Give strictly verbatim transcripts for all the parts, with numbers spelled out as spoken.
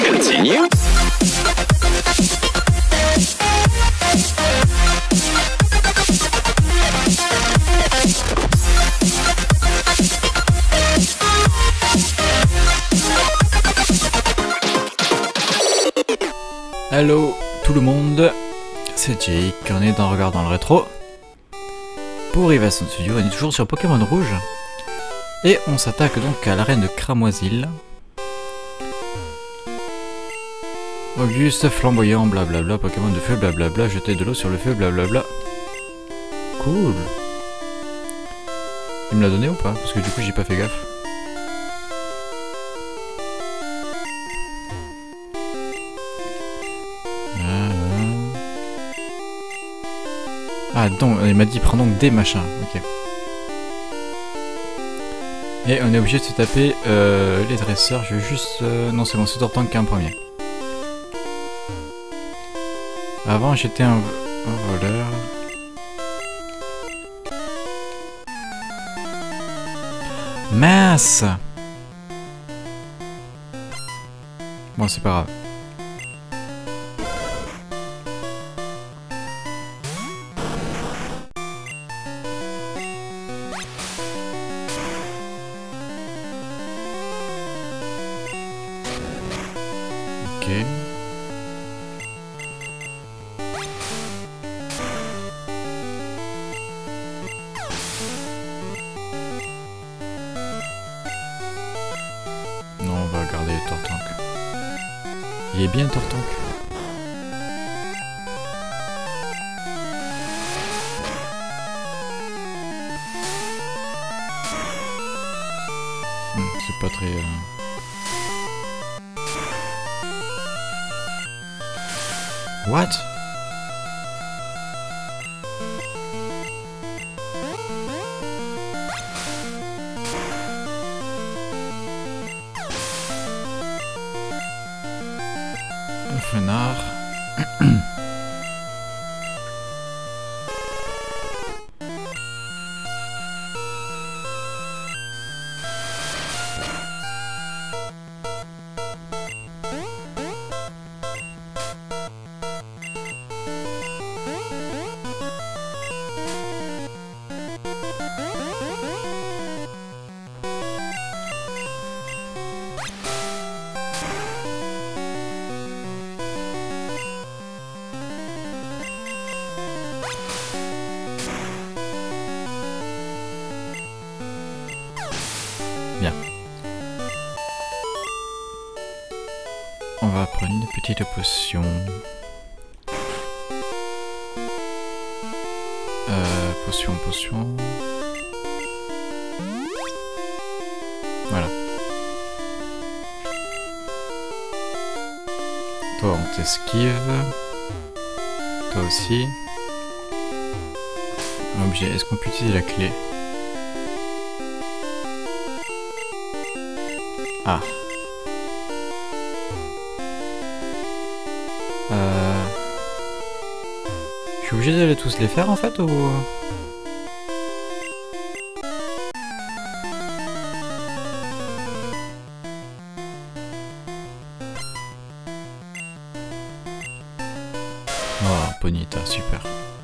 Continue. Hello tout le monde, c'est Jake, on est dans Regard dans le rétro. Pour Rivasson Studio, on est toujours sur Pokémon Rouge. Et on s'attaque donc à l'arène de Cramoisil. Auguste, flamboyant, blablabla, Pokémon de feu, blablabla, jeter de l'eau sur le feu, blablabla. Cool. Il me l'a donné ou pas? Parce que du coup j'ai pas fait gaffe. Ah donc, il m'a dit prends donc des machins, ok. Et on est obligé de se taper euh, les dresseurs, je veux juste... Euh, non c'est bon, c'est Tortank qui est un premier. Avant j'étais un, un voleur. Mince. Bon c'est pas grave. Ok. Non, on va garder Tortank. Il est bien Tortank. Hmm, c'est pas très... Euh... What? Un fenard. Bien. On va prendre une petite potion. Euh, potion, potion. Voilà. Toi, on t'esquive. Toi aussi. Objet, est-ce qu'on peut utiliser la clé? Ah. Euh... Je suis obligé d'aller tous les faire en fait ou... Oh, Ponyta, super.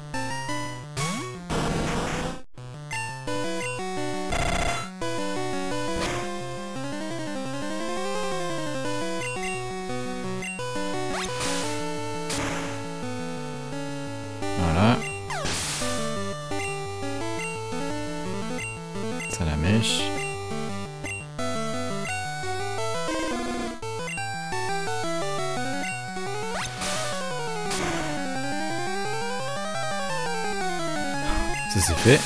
Voilà. Ça la mèche. Ça c'est fait.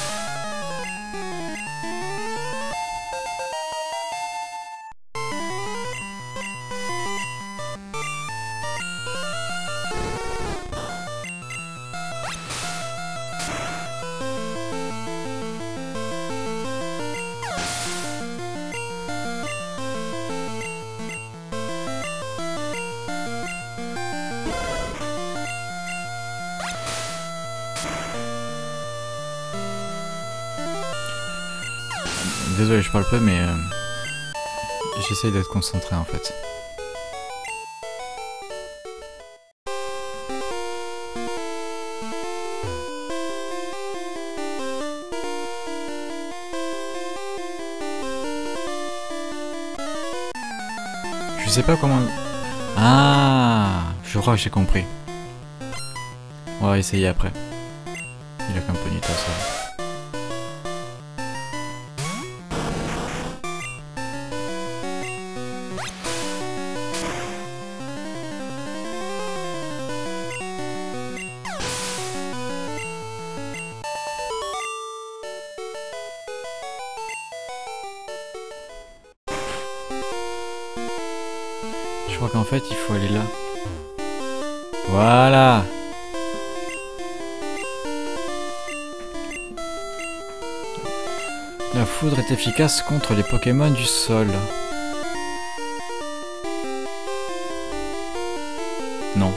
Désolé, je parle peu, mais euh, j'essaye d'être concentré en fait. sais pas comment... Ah, je crois que j'ai compris. On va essayer après. Il a qu'un bonito ça. Je crois qu'en fait il faut aller là. Voilà. La foudre est efficace contre les Pokémon du sol. Non.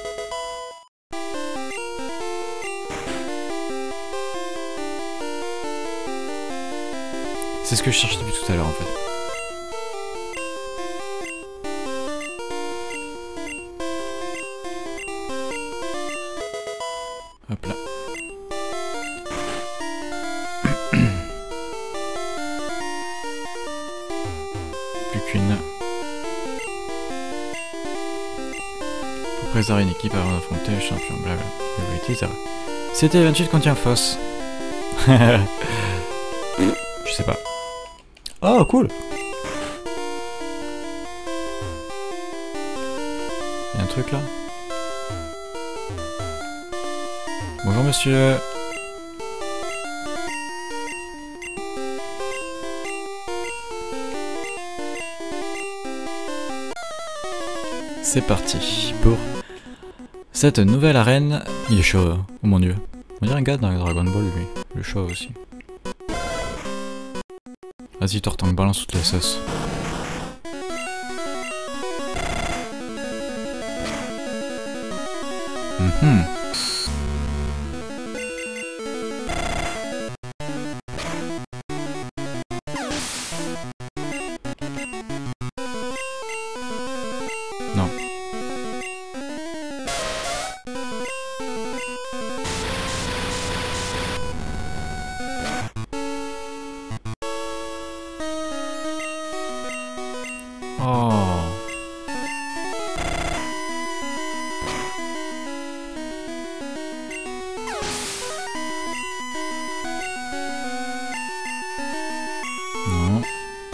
C'est ce que je cherche depuis tout à l'heure en fait. Hop là. Plus qu'une. Pour préserver une équipe avant d'affronter le champion. Blabla. C'était vingt-huit contient fausse. Je sais pas. Oh cool. Il y a un truc là. Bonjour monsieur. C'est parti pour cette nouvelle arène. Il est chaud, hein. Oh mon dieu. On dirait un gars dans Dragon Ball lui. Le chaud aussi. Vas-y Tortank, balance toutes les sauces. Mm-hmm. Non. Oh. Non.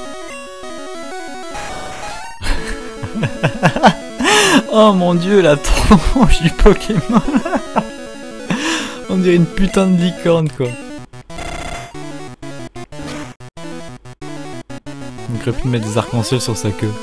Oh mon dieu, la tronche du Pokémon. On dirait une putain de licorne quoi. On aurait pu mettre des arcs-en-ciel sur sa queue.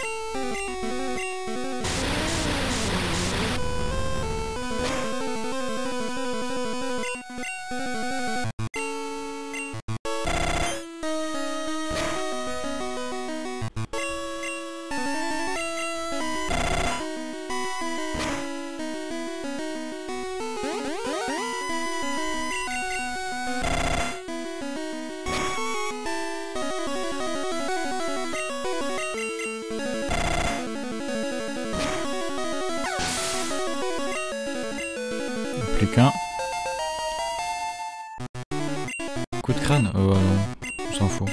Plus qu'un. Coup de crâne? Oh non, on s'en fout.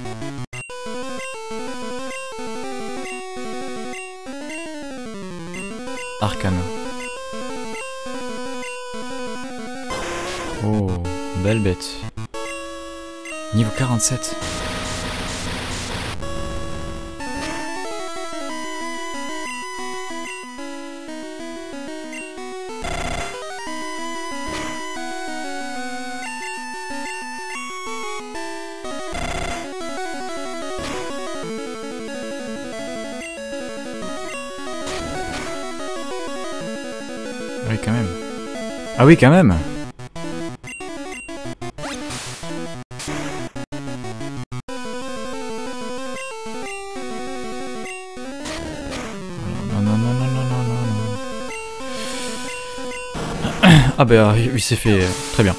Arcane. Oh, belle bête. Niveau quarante-sept. Oui, quand même. Ah oui, quand même. Non, non, non, non, non, non, non, non. Ah bah, il s'est fait... Euh, très bien.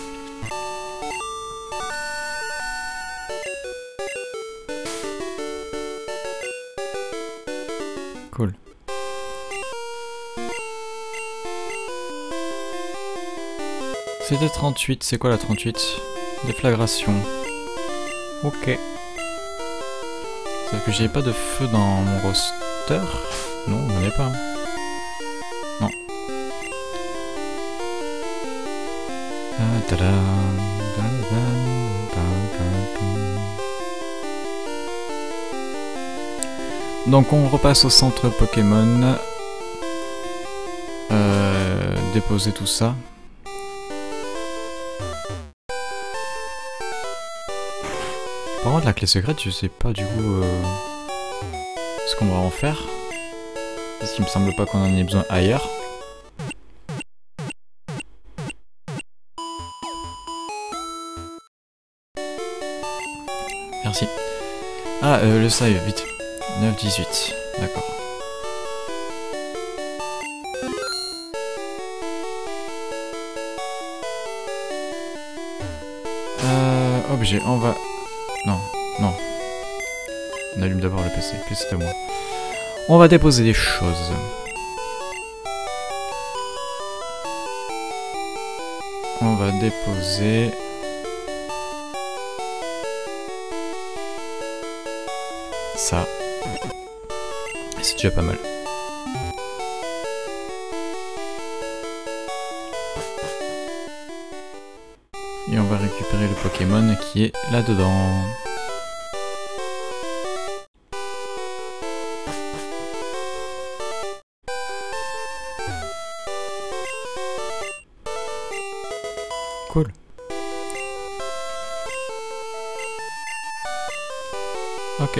Cool. C'était trente-huit, c'est quoi la trente-huit? Déflagration. Ok. C'est que j'ai pas de feu dans mon roster. booster? Non, on n'en est pas. Non. Donc on repasse au centre Pokémon. Euh, déposer tout ça. Par contre la clé secrète, je sais pas du coup euh, ce qu'on va en faire. Parce qu'il me semble pas qu'on en ait besoin ailleurs. Merci. Ah, euh, le save, vite. neuf dix-huit, d'accord. Euh, objet, on va... Non, non. On allume d'abord le P C, puis c'est à moi. On va déposer des choses. On va déposer... ça. C'est déjà pas mal. Et on va récupérer le Pokémon qui est là-dedans. Cool. Ok.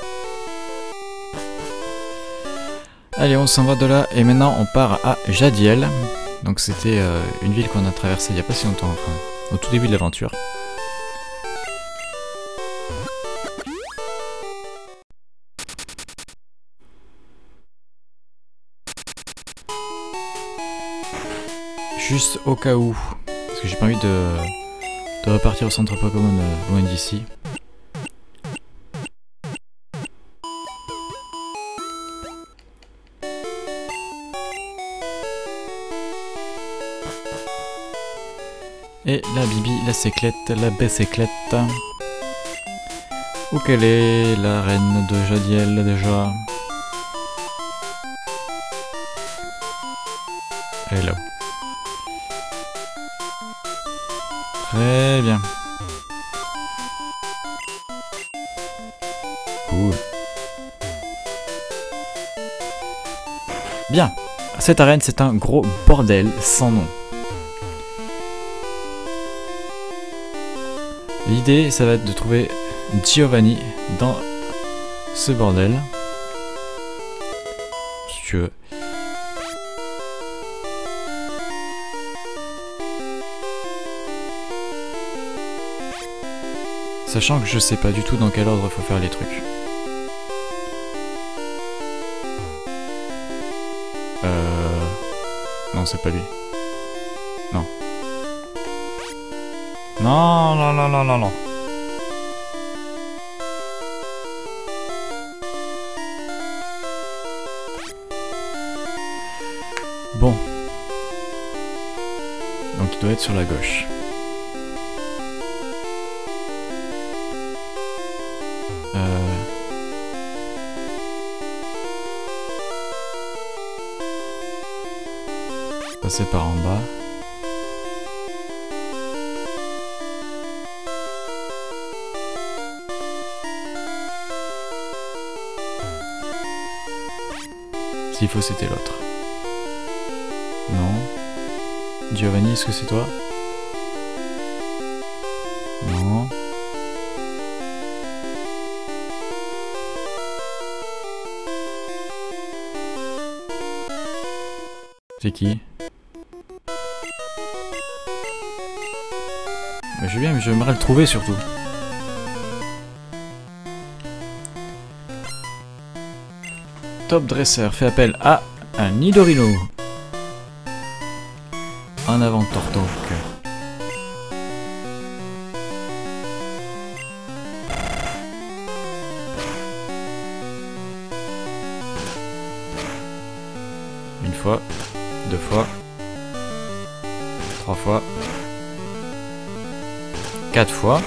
Allez, on s'en va de là et maintenant on part à Jadiel. Donc c'était euh, une ville qu'on a traversée il n'y a pas si longtemps, enfin au tout début de l'aventure. Juste au cas où, parce que j'ai pas envie de, de repartir au centre Pokémon euh, loin d'ici. Et la Bibi, la Séclette, la Besséclette. Où qu'elle est, la reine de Jadiel déjà? Elle est là. Très bien. Cool. Bien. Cette arène, c'est un gros bordel sans nom. L'idée, ça va être de trouver Giovanni dans ce bordel. Si tu veux. Sachant que je sais pas du tout dans quel ordre il faut faire les trucs. Euh... Non, c'est pas lui. Non. Non, non, non, non, non, non. Bon. Donc il doit être sur la gauche. Euh... Passer par en bas. S'il faut, c'était l'autre. Non. Giovanni, est-ce que c'est toi? Non. C'est qui? Bah, je viens, mais j'aimerais le trouver surtout. Top dresseur fait appel à un Nidorino. En avant, Tortoc. Une fois, deux fois, trois fois, quatre fois.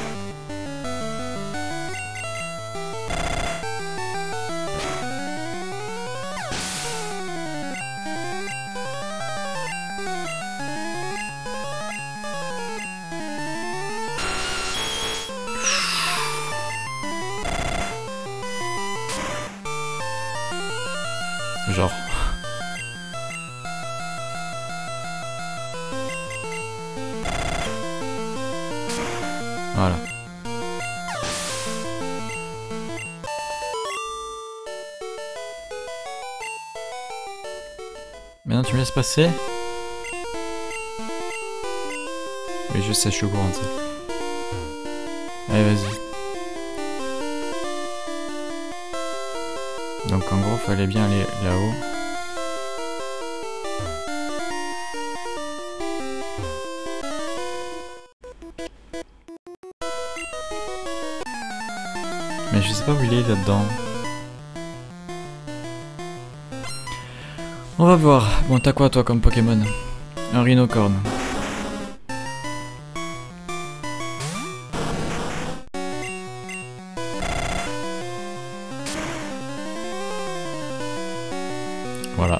genre. Voilà. Maintenant tu me laisses passer? Oui, je sais, je suis au courant de ça. Allez, vas-y. Donc en gros, fallait bien aller là-haut. Mais je sais pas où il est là-dedans. On va voir. Bon, t'as quoi toi comme Pokémon? Un rhinocorne. Voilà.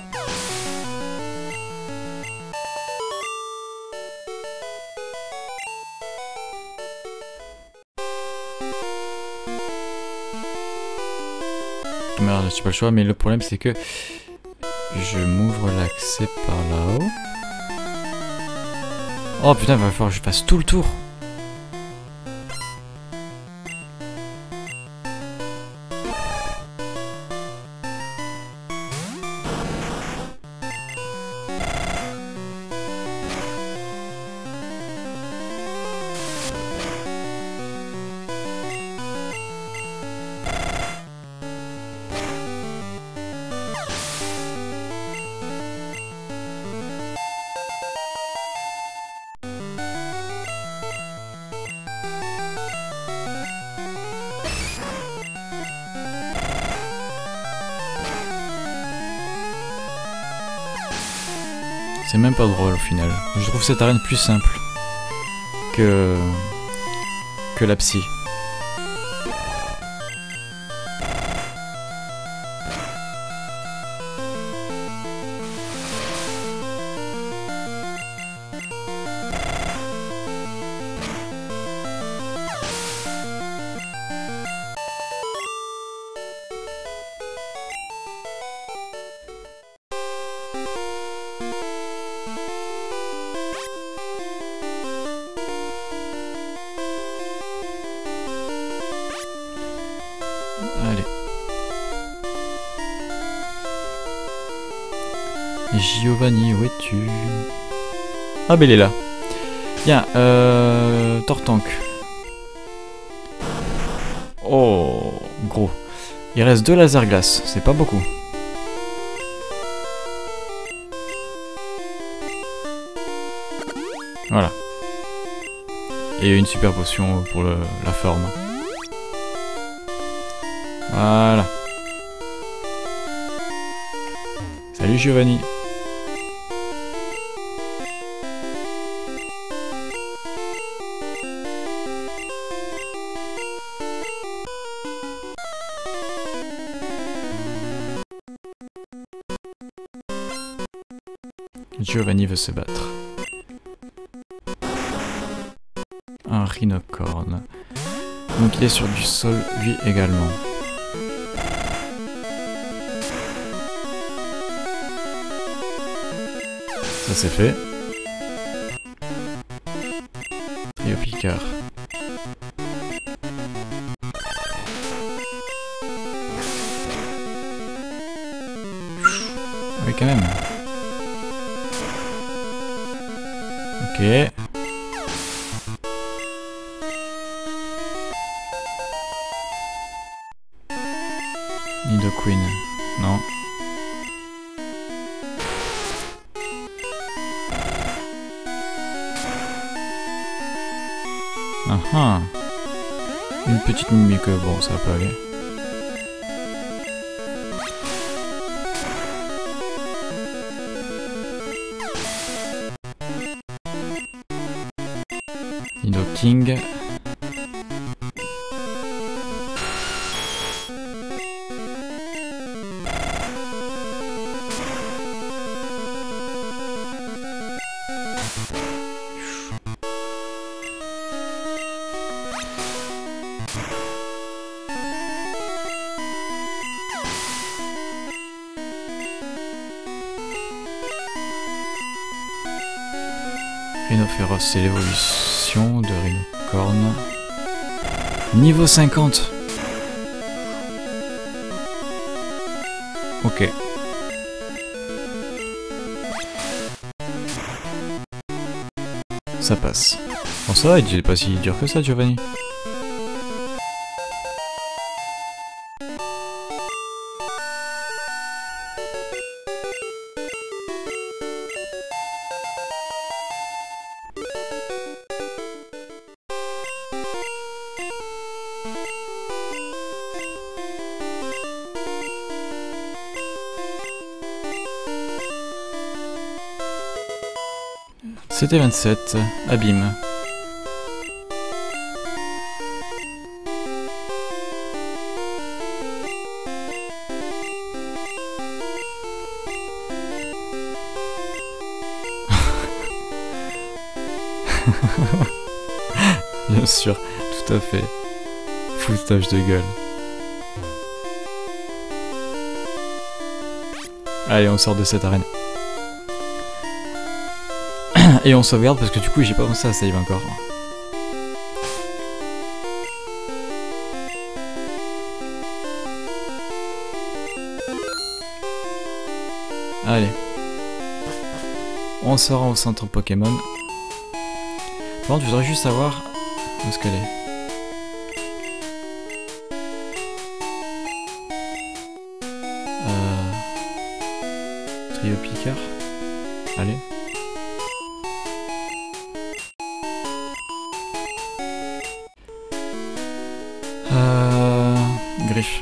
Merde, j'ai pas le choix, mais le problème c'est que je m'ouvre l'accès par là-haut. Oh putain, il va falloir que je fasse tout le tour. C'est même pas drôle au final. Je trouve cette arène plus simple que que la psy. Allez. Giovanni, où es-tu? Ah, ben il est là. Bien, euh... Tortank. Oh, gros. Il reste deux laser glace, c'est pas beaucoup. Voilà. Et une super potion pour le, la forme. Voilà. Salut Giovanni. Giovanni veut se battre. Un rhinocorne. Donc il est sur du sol, lui également. Ça c'est fait. Et au Picard. Oui quand même. Ok. Nidoqueen. Non. Ah ah. Une petite mimique, bon ça peut aller. Nidoking. Rhinophéros, c'est l'évolution de Rhinocorne. Niveau cinquante. Ok. Ça passe. Bon ça va, il est pas si dur que ça, Giovanni. C'était vingt-sept, abîme. Bien sûr, tout à fait. Foutage de gueule. Allez, on sort de cette arène. Et on sauvegarde parce que du coup j'ai pas pensé à save encore. Allez. On sort au centre Pokémon. Par contre je voudrais juste savoir où est-ce qu'elle est. Euh... Trio Picard. Allez. Euh... Griffe.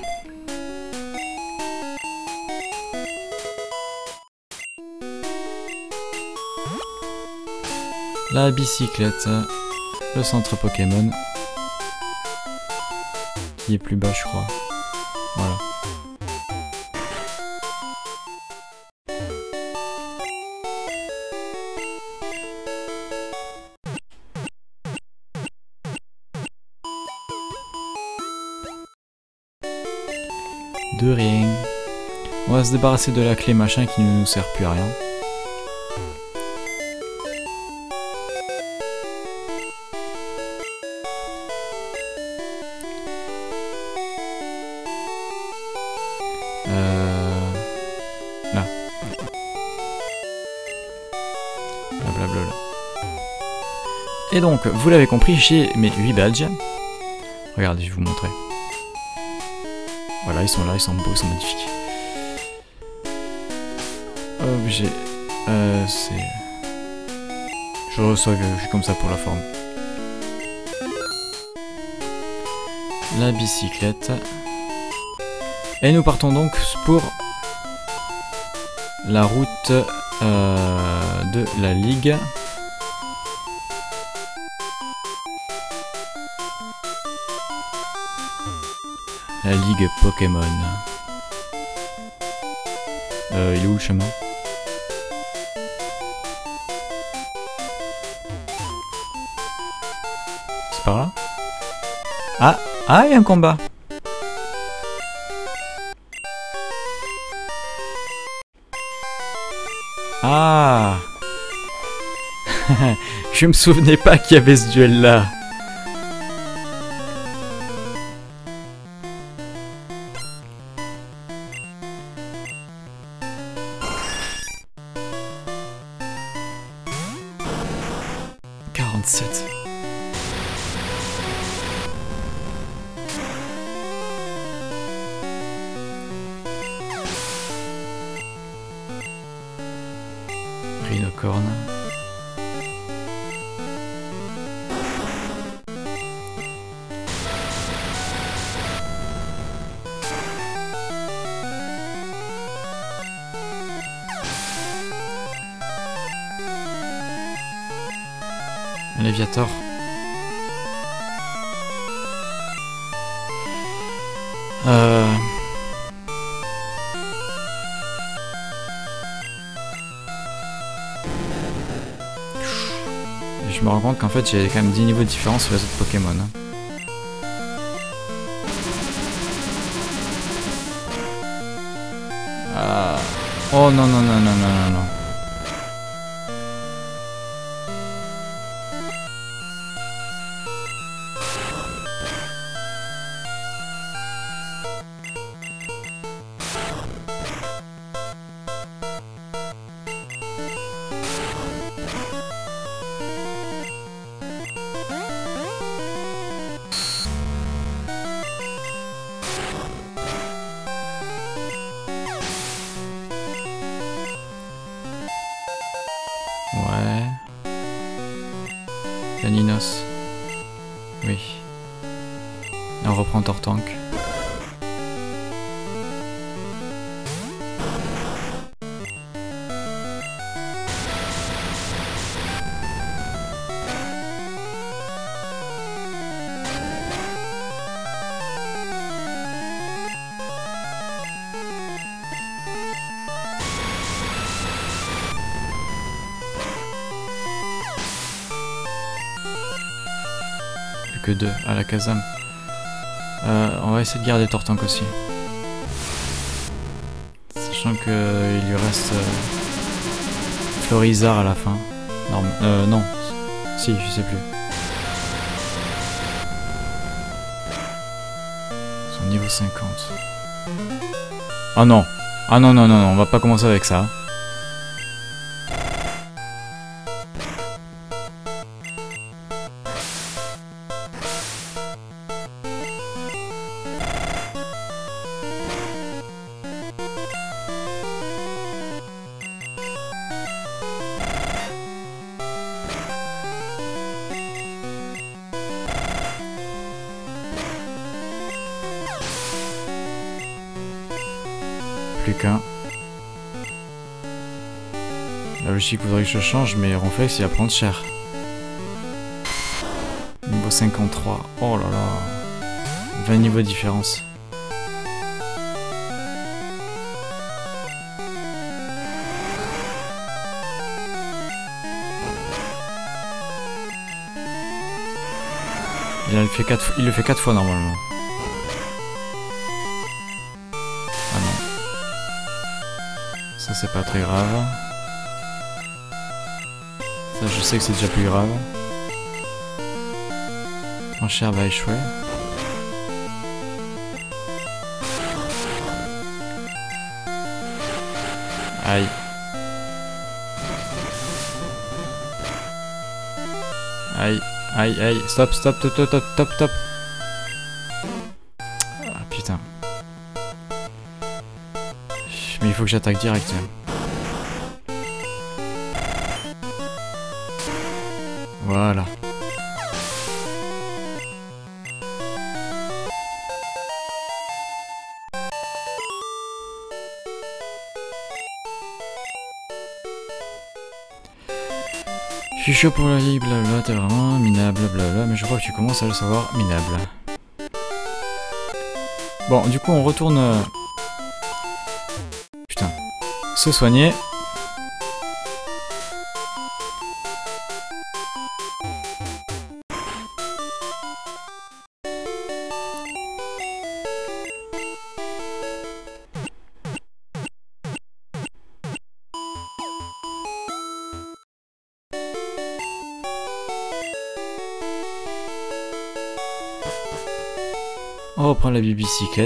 La bicyclette. Le centre Pokémon. Qui est plus bas, je crois. Voilà. De rien. On va se débarrasser de la clé machin qui ne nous sert plus à rien. Euh... Là. Blablabla. Et donc, vous l'avez compris, j'ai mes huit badges. Regardez, je vais vous montrer. Voilà, ils sont là, ils sont beaux, ils sont magnifiques. Objet. Euh, c'est... Je reçois, je suis comme ça pour la forme. La bicyclette. Et nous partons donc pour la route euh, de la Ligue. La Ligue Pokémon. Euh, il est où le chemin? C'est par là? Ah! Ah, il y a un combat! Ah! Je me souvenais pas qu'il y avait ce duel là. quarante-sept. Rhinocorne. Léviator. Euh... Je me rends compte qu'en fait j'ai quand même dix niveaux de différence sur les autres Pokémon. Hein. Ah. Oh non non non non non non non. Caninos. Oui. Et on reprend Tortank. Que deux à la Kazam. Euh, on va essayer de garder Tortank aussi. Sachant que euh, il lui reste euh, Florizard à la fin. Non, euh, non. Si, je sais plus. Son niveau cinquante. Ah non. Ah non, non, non, non, on va pas commencer avec ça. Plus qu'un. La logique voudrait que je change, mais Ronflex il va prendre cher. Niveau cinquante-trois. Oh là là. vingt niveaux de différence. Il le fait quatre, il le fait quatre fois normalement. Ah non. Ça c'est pas très grave. Ça je sais que c'est déjà plus grave. Enchère va échouer. Aïe. Aïe, aïe, aïe. Stop, stop, stop, stop, stop, stop, stop. Ah putain. Mais il faut que j'attaque direct. Voilà. Je suis chaud pour la vie, blabla, t'es vraiment minable, blabla, mais je crois que tu commences à le savoir, minable. Bon, du coup, on retourne... Euh... Putain. Se soigner. On reprend la bicyclette.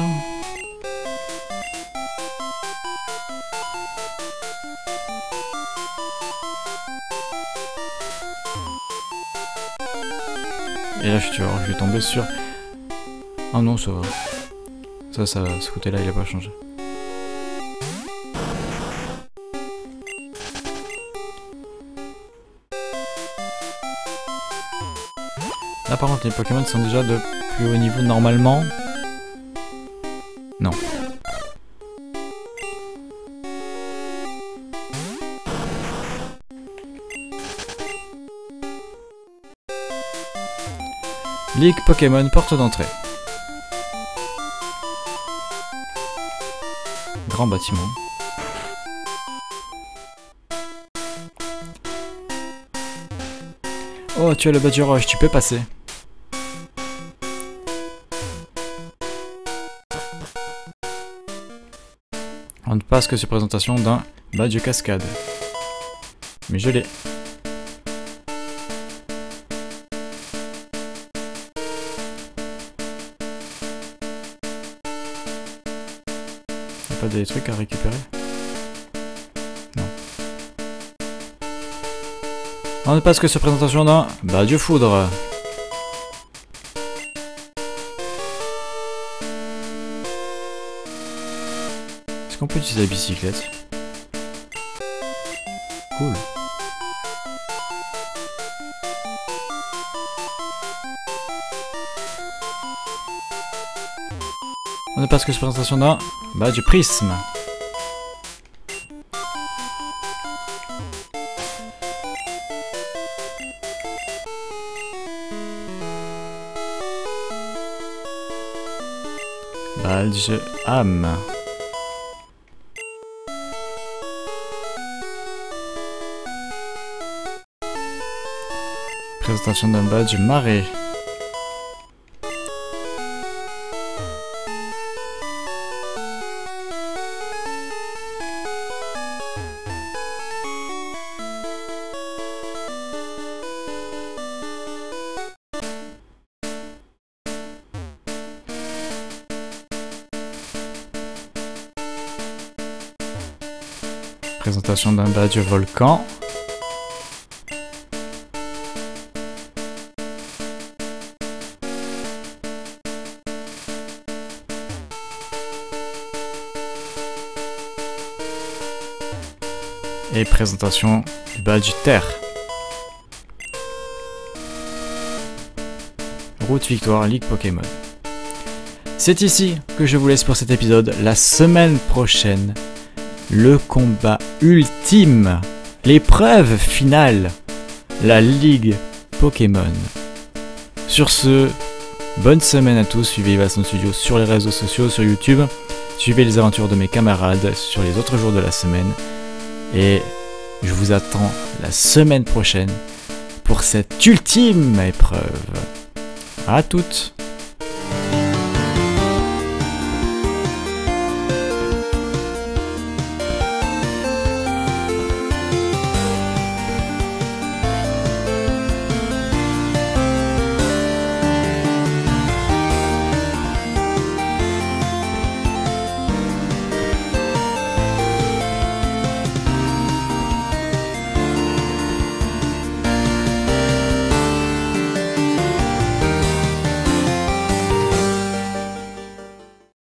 Et là, je, tu vois, je vais tomber sur... Ah non, ça va. Ça, ça va. Ce côté-là, il a pas changé. Là, par contre, les Pokémon sont déjà de plus haut niveau normalement. Non. Ligue Pokémon, porte d'entrée. Grand bâtiment. Oh, tu as le badge roche, tu peux passer. On ne passe que sur présentation d'un badge cascade. Mais je l'ai. Y'a pas des trucs à récupérer? Non. On ne passe que sur présentation d'un badge foudre. Est-ce qu'on peut utiliser la bicyclette? Cool. On ne passe que sur la présentation d'un badge prisme. Badge âme. Présentation d'un badge marée. Présentation d'un badge volcan. Et présentation du badge terre. Route victoire Ligue Pokémon. C'est ici que je vous laisse pour cet épisode. La semaine prochaine, le combat ultime, l'épreuve finale, la Ligue Pokémon. Sur ce, bonne semaine à tous. Suivez Ivason Studio sur les réseaux sociaux, sur YouTube. Suivez les aventures de mes camarades sur les autres jours de la semaine. Et je vous attends la semaine prochaine pour cette ultime épreuve. À toutes!